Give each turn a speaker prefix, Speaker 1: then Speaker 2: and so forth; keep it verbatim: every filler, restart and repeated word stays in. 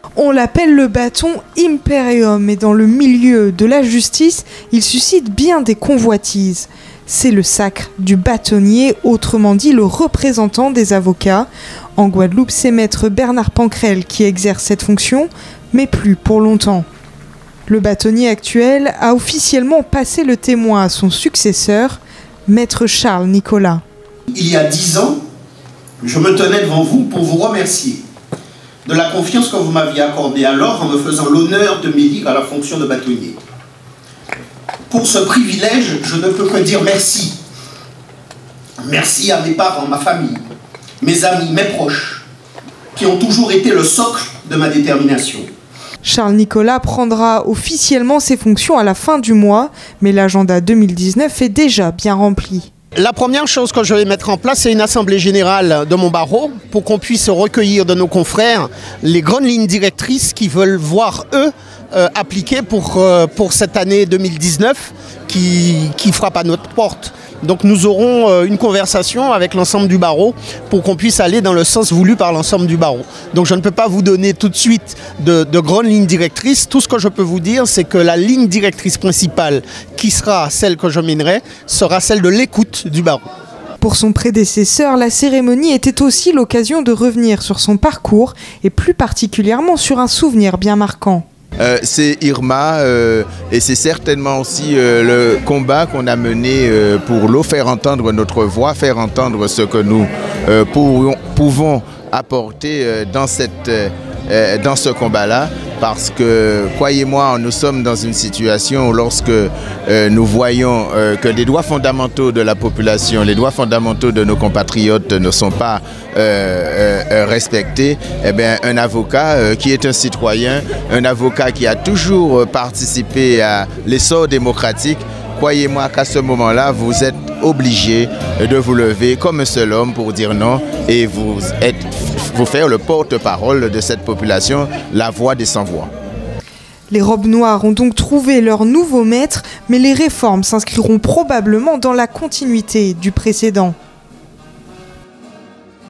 Speaker 1: On l'appelle le bâton Imperium et dans le milieu de la justice, il suscite bien des convoitises. C'est le sacre du bâtonnier, autrement dit le représentant des avocats. En Guadeloupe, c'est maître Bernard Pancrel qui exerce cette fonction, mais plus pour longtemps. Le bâtonnier actuel a officiellement passé le témoin à son successeur, maître Charles Nicolas.
Speaker 2: Il y a dix ans, je me tenais devant vous pour vous remercier de la confiance que vous m'aviez accordée alors en me faisant l'honneur de m'élire à la fonction de bâtonnier. Pour ce privilège, je ne peux que dire merci. Merci à mes parents, ma famille, mes amis, mes proches, qui ont toujours été le socle de ma détermination.
Speaker 1: Charles Nicolas prendra officiellement ses fonctions à la fin du mois, mais l'agenda deux mille dix-neuf est déjà bien rempli.
Speaker 3: La première chose que je vais mettre en place, c'est une assemblée générale de mon barreau pour qu'on puisse recueillir de nos confrères les grandes lignes directrices qu'ils veulent voir, eux, euh, appliquer pour, euh, pour cette année deux mille dix-neuf qui, qui frappe à notre porte. Donc nous aurons euh, une conversation avec l'ensemble du barreau pour qu'on puisse aller dans le sens voulu par l'ensemble du barreau. Donc je ne peux pas vous donner tout de suite de, de grandes lignes directrices. Tout ce que je peux vous dire, c'est que la ligne directrice principale, qui sera celle que je mènerai, sera celle de l'écoute du barreau.
Speaker 1: Pour son prédécesseur, la cérémonie était aussi l'occasion de revenir sur son parcours et plus particulièrement sur un souvenir bien marquant.
Speaker 4: Euh, c'est Irma euh, et c'est certainement aussi euh, le combat qu'on a mené euh, pour l'eau, faire entendre notre voix, faire entendre ce que nous euh, pouvons, pouvons apporter euh, dans, cette, euh, dans ce combat-là. Parce que, croyez-moi, nous sommes dans une situation où lorsque euh, nous voyons euh, que les droits fondamentaux de la population, les droits fondamentaux de nos compatriotes ne sont pas euh, euh, respectés, eh bien, un avocat euh, qui est un citoyen, un avocat qui a toujours participé à l'essor démocratique, croyez-moi qu'à ce moment-là, vous êtes obligé de vous lever comme un seul homme pour dire non et vous, êtes, vous faire le porte-parole de cette population, la voix des sans-voix.
Speaker 1: Les robes noires ont donc trouvé leur nouveau maître, mais les réformes s'inscriront probablement dans la continuité du précédent.